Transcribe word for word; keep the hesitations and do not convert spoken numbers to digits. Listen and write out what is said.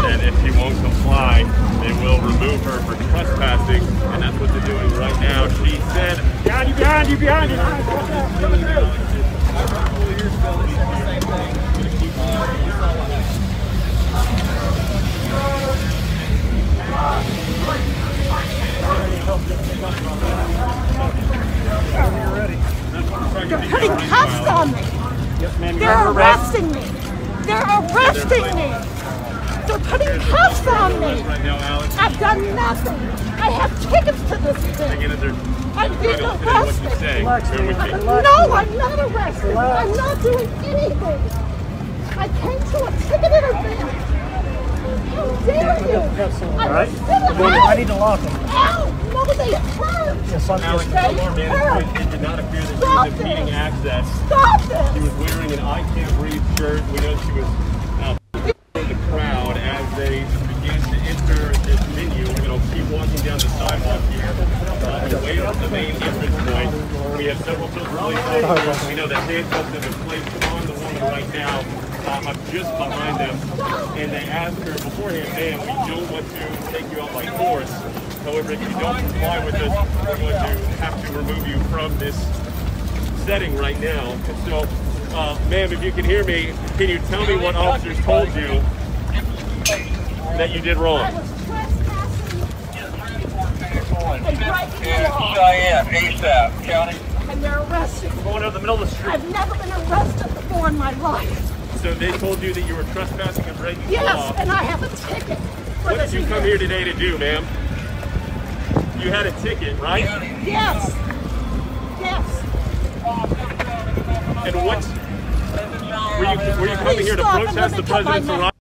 And if she won't comply, they will remove her for trespassing, and that's what they're doing right now. She said, behind you, behind you, behind you. Coming through. They're putting cuffs on me. Yes, ma'am. They're arresting me. They're arresting me. They're putting cuffs on me. I've done nothing. I have tickets to this thing. I'm being arrested. No, I'm not arrested. I'm not doing anything. I came to a ticketed event. How dare you? All right. I need to lock them. Ow! No, they hurt. Yes, I'm Alex, They our management, it did not appear that Stop she was impeding this. access. Stop this. She was wearing an I Can't Breathe shirt. We know she was uh, in the crowd as they began to enter this venue. We're going to keep walking down the sidewalk here, uh, away from the main entrance point. We have several Tulsa police officers. We know that handcuffs have been placed on the woman right now. Uh, I'm just behind them, and they asked her beforehand, ma'am, we don't want to take you out by force. However, if you don't comply with us, we're going to have to remove you from this setting right now. And so, uh, ma'am, if you can hear me, can you tell me what officers told you that you did wrong? I was trespassing. They break the law. Cheyenne, ASAP, County. And they're arresting me. going over the middle of the street. I've never been arrested before in my life. So they told you that you were trespassing and breaking the law. Yes, and I have a ticket. For What did you come here today to do, ma'am? You had a ticket, right? Yes. Yes. And what were you were you coming here to Please stop and let protest me the cut my president's neck. arrival?